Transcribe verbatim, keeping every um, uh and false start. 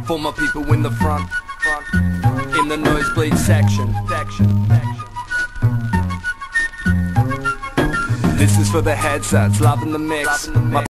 For my people in the front, in the nosebleed section. This is for the headsets, loving the mix. My